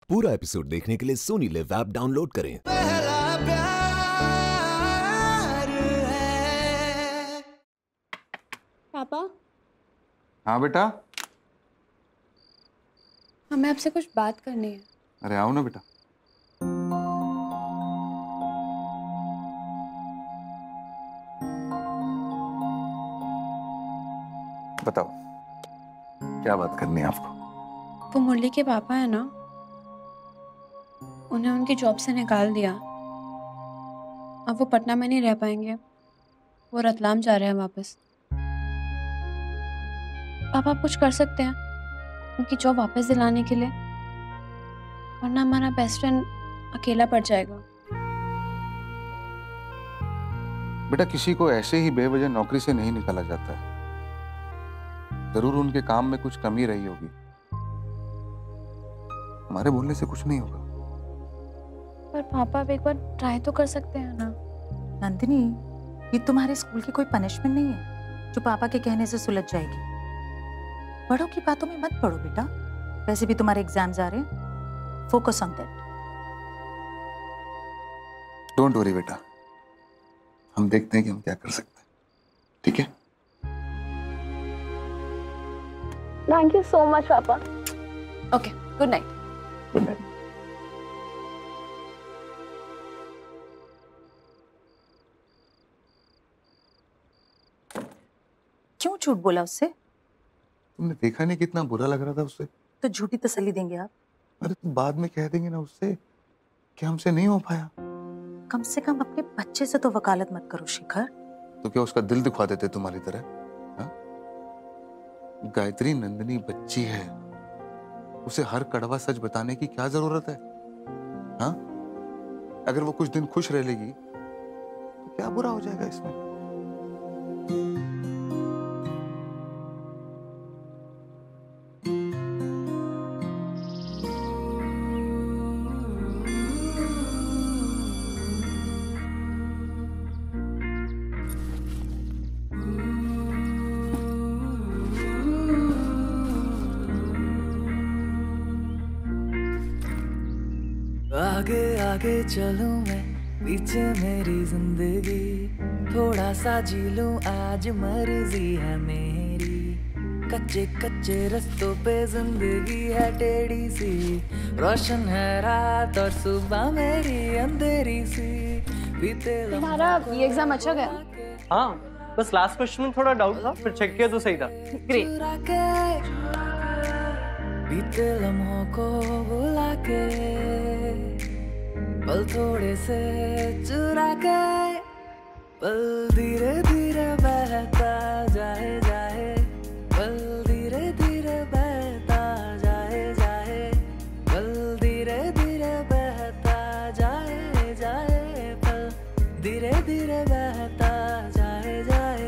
पूरा एपिसोड देखने के लिए सोनी लिव ऐप डाउनलोड करें। पहला प्यार है। पापा, हाँ बेटा। हमें आपसे कुछ बात करनी है। अरे आओ ना बेटा। बताओ क्या बात करनी है आपको? वो मुरली के पापा है ना, उन्हें उनकी जॉब से निकाल दिया। अब वो पटना में नहीं रह पाएंगे, वो रतलाम जा रहे हैं वापस। पापा आप कुछ कर सकते हैं उनकी जॉब वापस दिलाने के लिए, वरना हमारा बेस्ट फ्रेंड अकेला पड़ जाएगा। बेटा किसी को ऐसे ही बेवजह नौकरी से नहीं निकाला जाता है। जरूर उनके काम में कुछ कमी रही होगी, हमारे बोलने से कुछ नहीं होगा। पर पापा आप एक बार ट्राई तो कर सकते हैं ना। नंदिनी, ये तुम्हारे स्कूल की कोई पनिशमेंट नहीं है जो पापा के कहने से सुलझ जाएगी। बड़ों की बातों में मत पड़ो बेटा। वैसे भी तुम्हारे एग्जाम्स आ रहे हैं, focus on that. Don't worry बेटा, हम देखते हैं कि हम क्या कर सकते हैं। ठीक है? थैंक यू सो मच पापा। Okay, good night. Good night. क्यों झूठ बोला उससे? तुमने देखा नहीं कितना बुरा लग रहा था उससे? तो झूठी तसल्ली देंगे आप? अरे तुम बाद में कह देंगे ना उससे कि हमसे नहीं हो पाया। कम से कम अपने बच्चे से तो वकालत मत करो शिखर। तो क्या उसका दिल दुखा देते तुम्हारी तरह? हाँ? गायत्री नंदिनी बच्ची है, उसे हर कड़वा सच बताने की क्या जरूरत है? हाँ? अगर वो कुछ दिन खुश रह लेगी तो क्या बुरा हो जाएगा इसमें? आगे आगे चलूं मैं, पीछे मेरी जिंदगी, थोड़ा सा जी लूं आज मर्जी है मेरी। कच्चे कच्चे रस्तों पे जिंदगी है टेढ़ी सी, रोशन है रात और सुबह मेरी अंधेरी सी। बीते तुम्हारा ये एग्जाम अच्छा गया? हाँ, बस लास्ट क्वेश्चन में थोड़ा डाउट था, फिर चेक किया तो सही था। ग्रेट। बीते लम्हों को बुला के, पल थोड़े से चुरा के, पल धीरे धीरे बहता जाए जाए, पल धीरे धीरे बहता जाए जाए, पल धीरे धीरे बहता जाए जाए, पल धीरे धीरे बहता जाए जाए।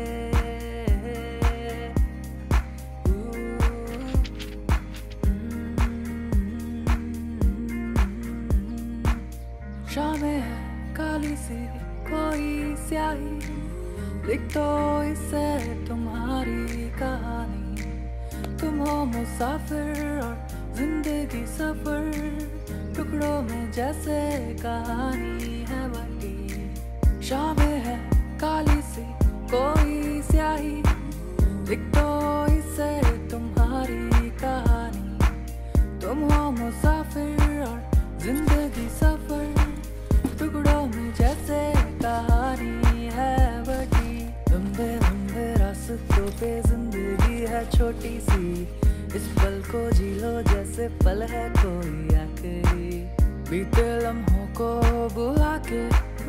शामें है काली सी कोई स्याही, लिख दो इसे तुम्हारी कहानी। तुम हो मुसाफिर और जिंदगी सफर, टुकड़ों में जैसे कहानी है बटी। शामें है काली सी कोई स्याही, लिख दो इसे तुम्हारी कहानी। तुम हो मुसाफिर और जिंदगी सफर, टुकड़ों में जैसे कहानी है बटी। लंबे लंबे रास्तों पे जिंदगी है छोटी सी, इस पल को जी लो जैसे पल है कोई आखिरी। बीते लम्हों को बुला के,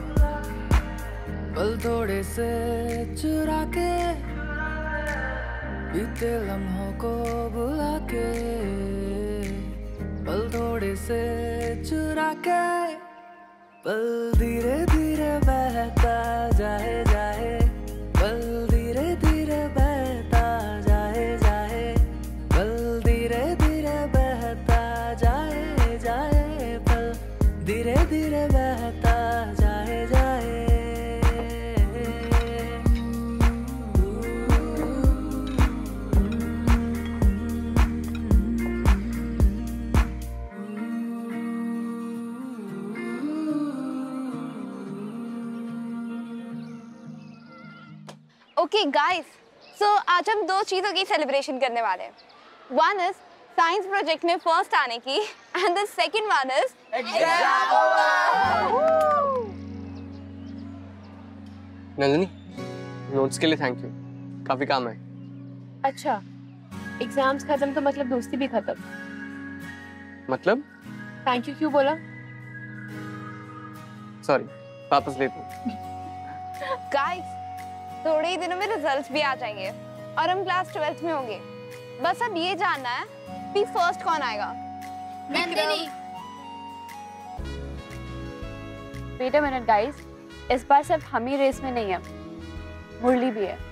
पल थोड़े से चुरा के, बीते लम्हों को बुला के, पल थोड़े से चुरा के, पल धीरे धीरे बहता जाए जाए, पल धीरे धीरे बहता जाए जाए, पल धीरे धीरे बहता जाए जाए, पल धीरे धीरे बहता जाए जाए। ओके गाइस, सो आज हम 2 चीज़ों की सेलिब्रेशन करने वाले हैं। वन इज साइंस प्रोजेक्ट में फर्स्ट आने की and the second one is exam over. Nandini, notes के लिए थैंक यू, काफी काम है। अच्छा, एग्जाम्स खत्म तो मतलब दोस्ती भी खत्म। मतलब? थैंक यू क्यों बोला? सॉरी, वापस लेता हूँ। गाइस, थोड़े ही दिनों में रिजल्ट्स भी आ जाएंगे और हम क्लास 12th में होंगे। बस अब ये जानना है कि फर्स्ट कौन आएगा। Nandini. Wait a minute guys, इस बार सिर्फ हम ही रेस में नहीं है, मुरली भी है।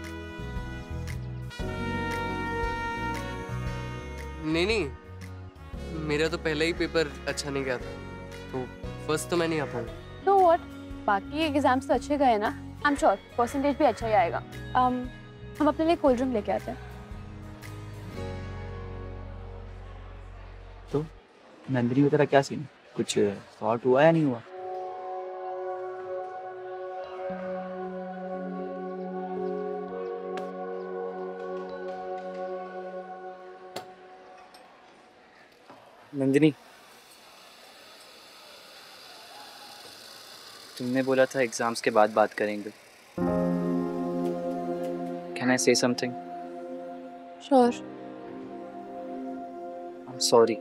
नहीं, मेरा तो पहले ही पेपर अच्छा नहीं गया था, तो फर्स्ट तो मैं नहीं आ पाऊंगा। तो व्हाट, बाकी एग्जाम्स तो अच्छे गए ना? आई एम श्योर परसेंटेज भी अच्छा ही आएगा। हम अपने लिए कोल्ड ड्रिंक लेके आते हैं। तो नंदिनी को तेरा क्या सीन, कुछ सॉर्ट हुआ या नहीं हुआ? नंदिनी, तुमने बोला था एग्जाम्स के बाद बात करेंगे। Can I say something? Sure. I am sorry,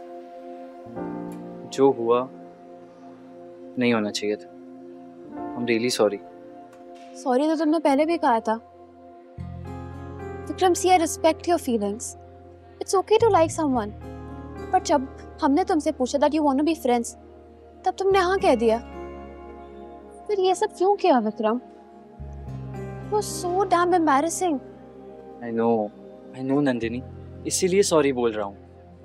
जो हुआ नहीं होना चाहिए था। I am really sorry. Sorry तो तुमने पहले भी कहा था। Vikram, see I respect your feelings. It's okay to like someone, पर जब हमने तुमसे पूछा that you want to be friends, तब तुमने हाँ कह दिया। फिर ये सब क्यों किया Vikram? It was so damn embarrassing. I know Nandini, इसीलिए सॉरी बोल रहा हूँ।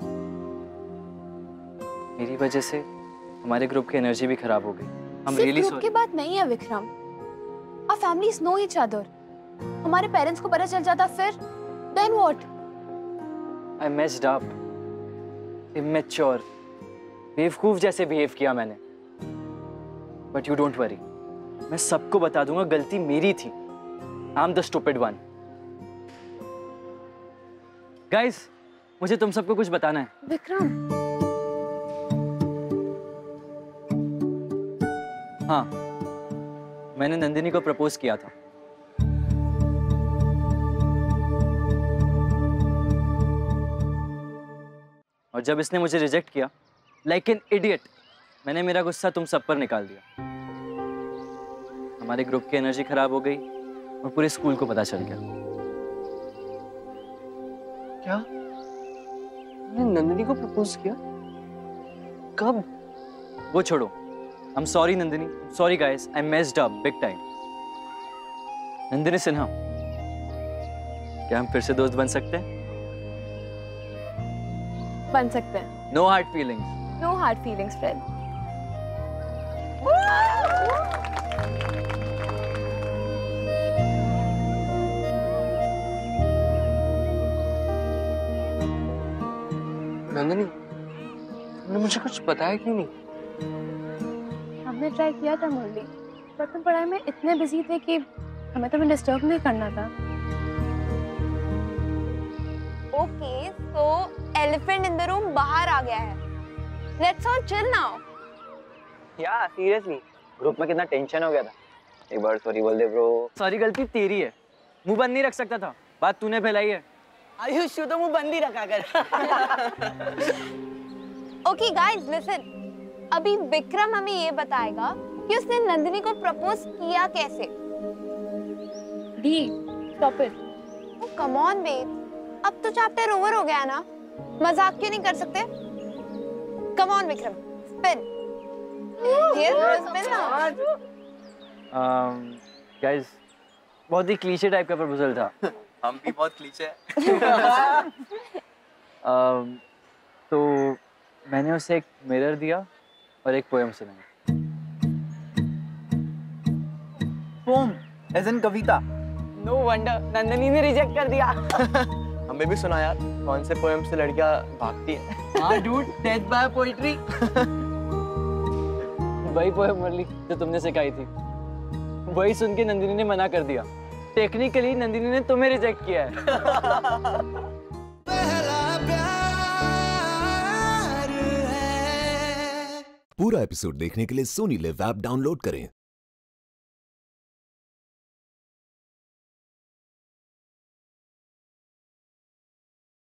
मेरी वजह से हमारे ग्रुप की एनर्जी भी खराब हो गई। हम रियली ग्रुप सॉरी। की बात नहीं है Vikram. Our families know each other. हमारे पेरेंट्स को पता चल जाता फिर then what? I messed up. Immature. बेवकूफ जैसे बिहेव किया मैंने। But you don't worry. मैं सबको बता दूंगा गलती मेरी थी। I'm the stupid one. Guys, मुझे तुम सबको कुछ बताना है। विक्रम, हाँ, मैंने नंदिनी को प्रपोज किया था। और जब इसने मुझे रिजेक्ट किया, लाइक एन इडियट, मैंने मेरा गुस्सा तुम सब पर निकाल दिया। हमारे ग्रुप की एनर्जी खराब हो गई और पूरे स्कूल को पता चल गया। क्या? तुमने नंदिनी को प्रपोज किया? कब? वो छोड़ो। I'm sorry Nandini, sorry guys, I messed up big time. Nandini Sinha, क्या हम फिर से दोस्त बन सकते हैं? बन सकते हैं। No hard feelings. No hard feelings, friend. Nandini, तुमने मुझे कुछ बताया क्यों नहीं? हमने ट्राई किया था मुरली, पर तुम पढ़ाई में इतने बिजी थे कि हमें तुम्हें डिस्टर्ब नहीं करना था। Okay, so elephant in the room बाहर आ गया है। Let's all chill now. या सीरियसली, ग्रुप में कितना टेंशन हो गया था। एक बार सॉरी बोल दे ब्रो। सारी गलती तेरी है, मुंह बंद नहीं रख सकता था, बात तूने फैलाई है। आयुष तो मुंह बंद ही रखा कर। Okay guys, listen. अभी विक्रम हमें ये बताएगा कि उसने नंदिनी को प्रपोज किया कैसे। D, stop it. Oh come on babe, अब तो चैप्टर ओवर हो गया ना, मजाक क्यों नहीं कर सकते? Come on Vikram, spin. Yes, spin now. Guys, बहुत ही क्लीशे टाइप का प्रपोजल था। हम भी बहुत क्लीशे हैं। तो मैंने उसे एक मिरर दिया और एक पोएम सुनाई। पोम एज इन कविता। नो वंडर नंदिनी ने रिजेक्ट कर दिया। हमें भी सुना यार, कौन से पोएम से लड़कियां भागती है। हाँ डूड, डेथ बाय पोएट्री। वही पोएम मुरली जो तुमने सिखाई थी, वही सुन के नंदिनी ने मना कर दिया। टेक्निकली नंदिनी ने तुम्हें रिजेक्ट किया है। पूरा एपिसोड देखने के लिए सोनी लिव ऐप डाउनलोड करें।